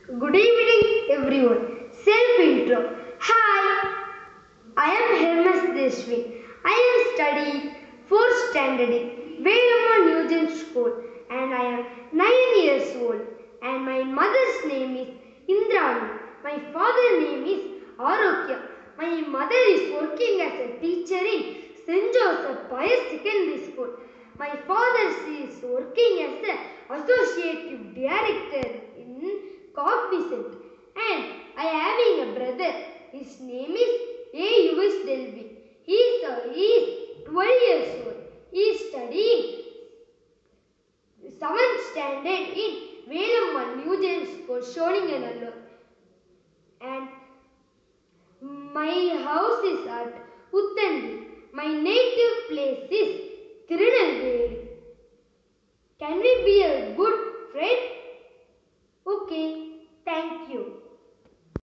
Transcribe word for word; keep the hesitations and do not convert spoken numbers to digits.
Good evening, everyone. Self intro. Hi, I am Hermes Deshwi. I am studying fourth standard in Velama Newgen School and I am nine years old. And my mother's name is Indrani. My father's name is Arokya. My mother is working as a teacher in Saint Joseph Pius Secondary School. My father is working as an associate director in Cognizant, and I am having a brother. His name is A. U S Delvi. He is, uh, he is twelve years old. He is studying seventh standard in Velamma Newgen School, Sholinganallur. And my house is at Uttandi. My native place is Tirunelveli. Can we be a good friend? Okay, thank you.